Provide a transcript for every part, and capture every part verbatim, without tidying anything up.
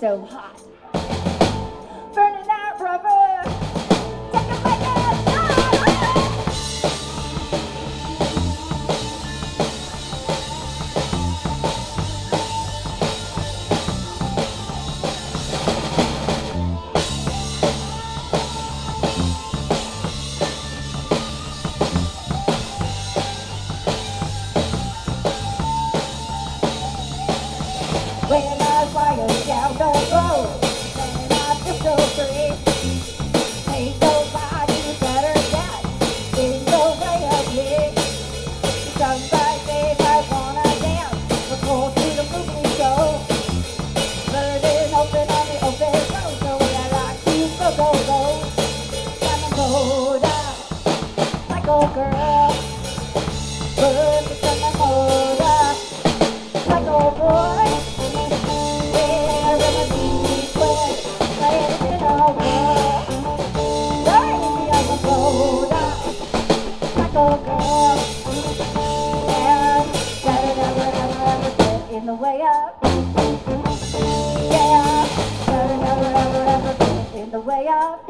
so hot. Burning that rubber, take it like that. When I fly down the road, and I feel so free, ain't nobody better yet in the way of me. Sometimes they might wanna dance, but go to the movie show. Learning open on the open road, so I like to go, go, go. I'm a motor, like a girl, but I'm a motor, like a boy. In the way up, yeah, never, never, ever, ever get in the way up,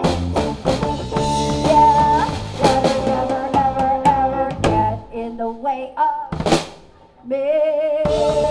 yeah, never, never, never, ever get in the way of me.